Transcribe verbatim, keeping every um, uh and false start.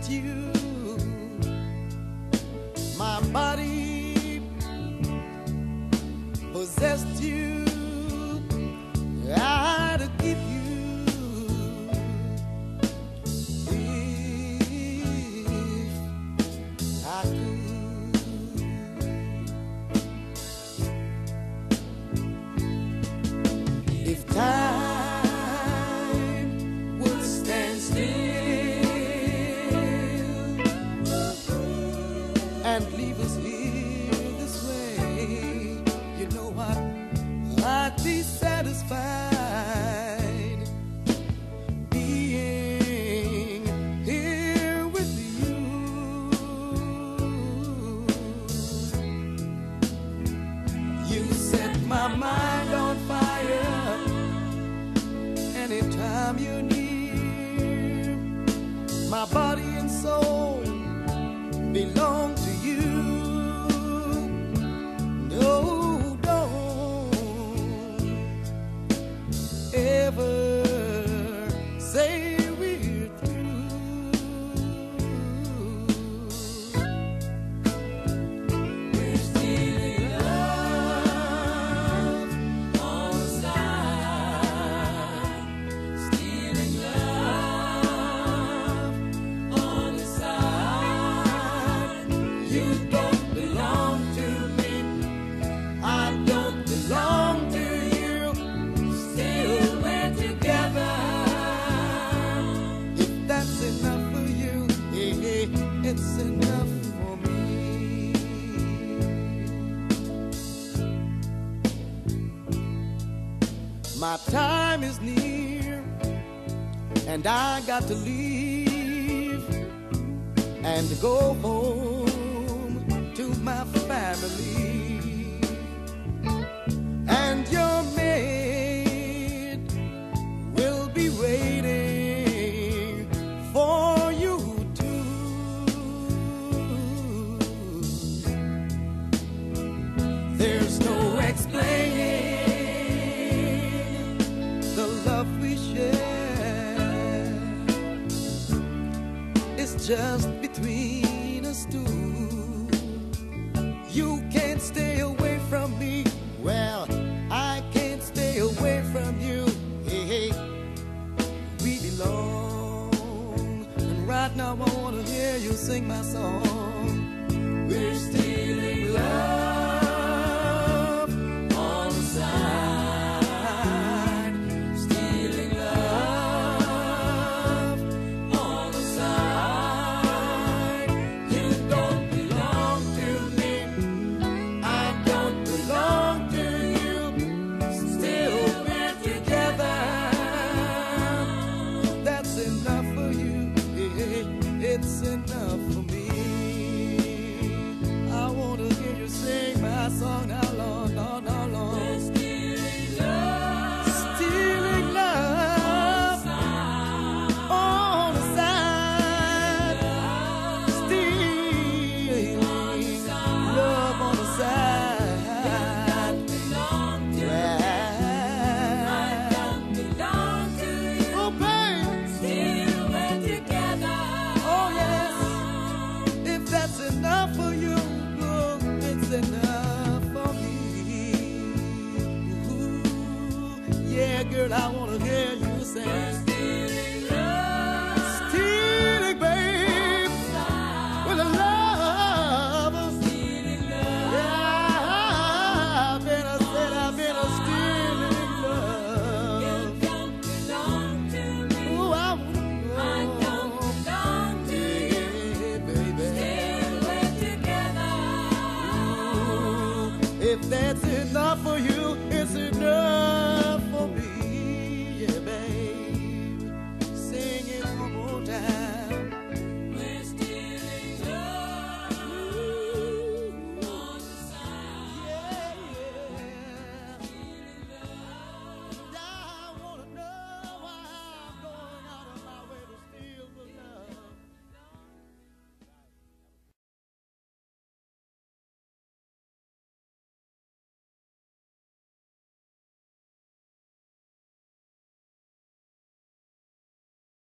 possessed you. My body possessed you. I'd give you if I could. If time would stand still and leave us here this way, you know what? I'd be satisfied being here with you. You set my mind on fire anytime you're near. My body and soul belong to you. No, ever say we're through. We're still in love on the side, still in love on the side. You don't belong to me, I don't belong to you. It's enough for me. My time is near, and I got to leave and go home to my family. And your maid will be waiting for you. There's no explaining the love we share. It's just between us two. You can't stay away from me. Well, I can't stay away from you. Hey, hey, we belong. And right now I wanna hear you sing my song. We're still in love.